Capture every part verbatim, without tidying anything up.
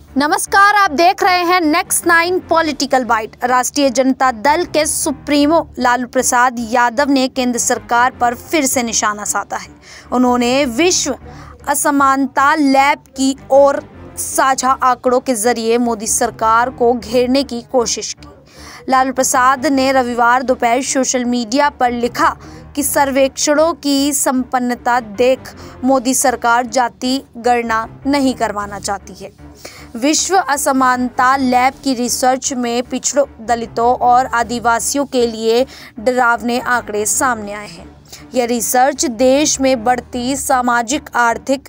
नमस्कार, आप देख रहे हैं नेक्स्ट नाइन पॉलिटिकल बाइट। राष्ट्रीय जनता दल के सुप्रीमो लालू प्रसाद यादव ने केंद्र सरकार पर फिर से निशाना साधा है। उन्होंने विश्व असमानता लैब की ओर साझा आंकड़ों के जरिए मोदी सरकार को घेरने की कोशिश की। लालू प्रसाद ने रविवार दोपहर सोशल मीडिया पर लिखा कि सर्वेक्षणों की संपन्नता देख मोदी सरकार जाति गणना नहीं करवाना चाहती है। विश्व असमानता लैब की रिसर्च में पिछड़ों, दलितों और आदिवासियों के लिए डरावने आंकड़े सामने आए हैं। यह रिसर्च देश में बढ़ती सामाजिक आर्थिक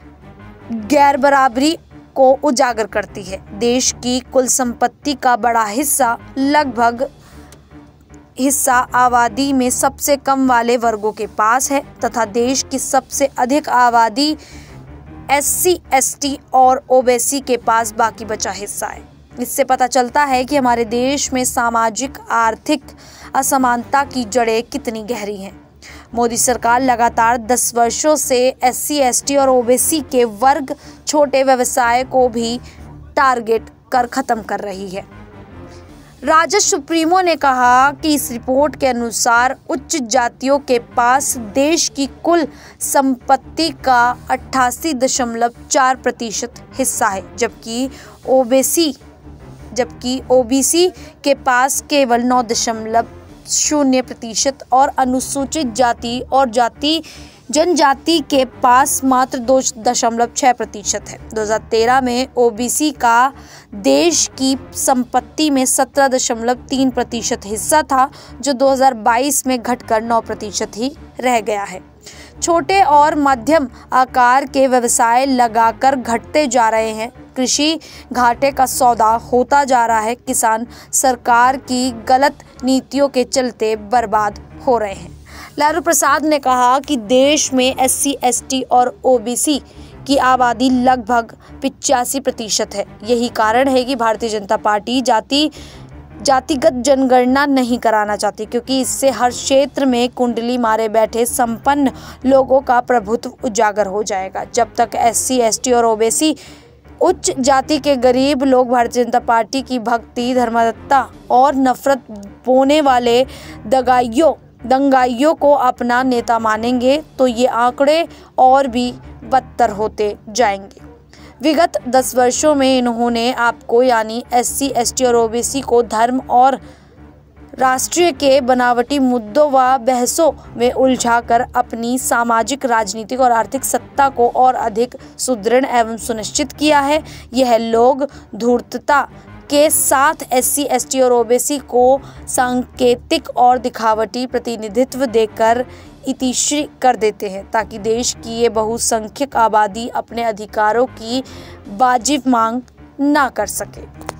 गैरबराबरी को उजागर करती है। देश की कुल संपत्ति का बड़ा हिस्सा लगभग हिस्सा आबादी में सबसे कम वाले वर्गों के पास है तथा देश की सबसे अधिक आबादी एस सी, एस टी और ओबीसी के पास बाकी बचा हिस्सा है। इससे पता चलता है कि हमारे देश में सामाजिक आर्थिक असमानता की जड़ें कितनी गहरी हैं। मोदी सरकार लगातार दस वर्षों से एस सी, एस टी और ओबीसी के वर्ग छोटे व्यवसाय को भी टारगेट कर खत्म कर रही है। राजद सुप्रीमो ने कहा कि इस रिपोर्ट के अनुसार उच्च जातियों के पास देश की कुल संपत्ति का अट्ठासी दशमलव चार प्रतिशत हिस्सा है, जबकि ओबीसी जबकि ओबीसी के पास केवल नौ दशमलव शून्य प्रतिशत और अनुसूचित जाति और जाति जनजाति के पास मात्र दो दशमलव छह प्रतिशत है। दो हज़ार तेरह में ओबीसी का देश की संपत्ति में सत्रह दशमलव तीन प्रतिशत हिस्सा था, जो दो हज़ार बाईस में घटकर नौ प्रतिशत ही रह गया है। छोटे और मध्यम आकार के व्यवसाय लगाकर घटते जा रहे हैं। कृषि घाटे का सौदा होता जा रहा है। किसान सरकार की गलत नीतियों के चलते बर्बाद हो रहे हैं। लालू प्रसाद ने कहा कि देश में एस सी, एस टी और ओबीसी की आबादी लगभग पिचासी प्रतिशत है। यही कारण है कि भारतीय जनता पार्टी जाति जातिगत जनगणना नहीं कराना चाहती, क्योंकि इससे हर क्षेत्र में कुंडली मारे बैठे संपन्न लोगों का प्रभुत्व उजागर हो जाएगा। जब तक एस सी, एस टी और ओबीसी उच्च जाति के गरीब लोग भारतीय जनता पार्टी की भक्ति, धर्मात्मकता और नफरत बोने वाले दगाइयों दंगाइयों को अपना नेता मानेंगे, तो ये आंकड़े और भी बदतर होते जाएंगे। विगत दस वर्षों में इन्होंने आपको यानी एस सी, एस टी और ओबीसी को धर्म और राष्ट्रीय के बनावटी मुद्दों व बहसों में उलझाकर अपनी सामाजिक, राजनीतिक और आर्थिक सत्ता को और अधिक सुदृढ़ एवं सुनिश्चित किया है। यह लोग धूर्तता के साथ एस सी, एस टी और ओबीसी को सांकेतिक और दिखावटी प्रतिनिधित्व देकर इतिश्री कर देते हैं, ताकि देश की ये बहुसंख्यक आबादी अपने अधिकारों की वाजिब मांग ना कर सके।